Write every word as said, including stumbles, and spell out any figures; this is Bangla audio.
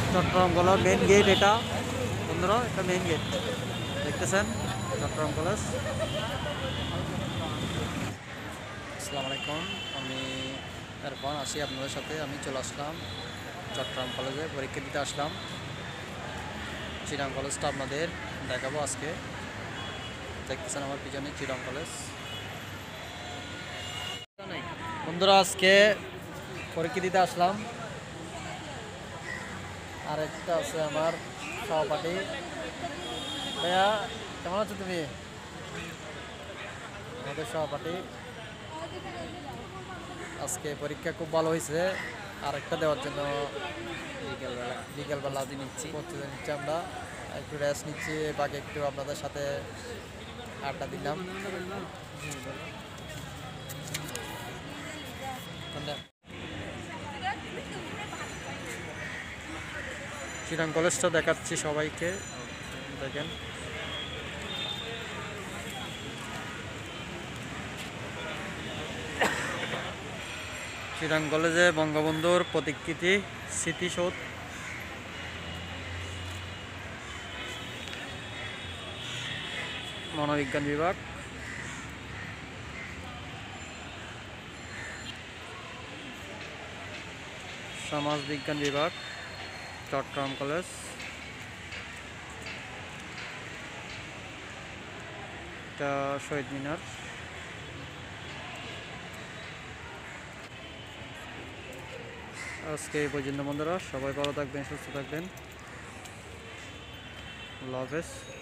চট্টগ্রাম কলেজ মেন গেট, এটা বন্ধুরা, এটা মেন গেট দেখতেছেন, চট্টগ্রাম কলেজ। আসসালামু আলাইকুম, আমি এরফান আছি আপনাদের সাথে। আমি চলে আসলাম চট্টগ্রাম কলেজে, পরীক্ষা দিতে আসলাম। চিরাং কলেজটা আপনাদের দেখাবো আজকে। দেখতেছেন আমার পিছনে চিরাং কলেজ। বন্ধুরা, আজকে পরীক্ষা দিতে আসলাম। আর একটা আছে আমার সহপাঠী। ভাইয়া, কেমন আছো তুমি? আমাদের সহপাঠী। আজকে পরীক্ষা খুব ভালো হয়েছে। আর একটা দেওয়ার জন্য বিকেলবেলা বিকেলবেলা দিন নিচ্ছি, প্রস্তুতি নিচ্ছি আমরা। একটু রেস্ট নিচ্ছি, বাকি একটু আপনাদের সাথে আড্ডা দিলাম। চিরাং কলেজটা দেখাচ্ছি সবাইকে, দেখেন। চিরাং কলেজে বঙ্গবন্ধুর প্রতিকৃতি, স্মৃতিসৌধ। মনোবিজ্ঞান বিভাগ, সমাজবিজ্ঞান বিভাগ, চট্টগ্রাম কলেজ। এটা শহীদ মিনার। আজকে এই পর্যন্ত বন্ধুরা, সবাই ভালো থাকবেন, সুস্থ থাকবেন। আল্লাহ হাফেজ।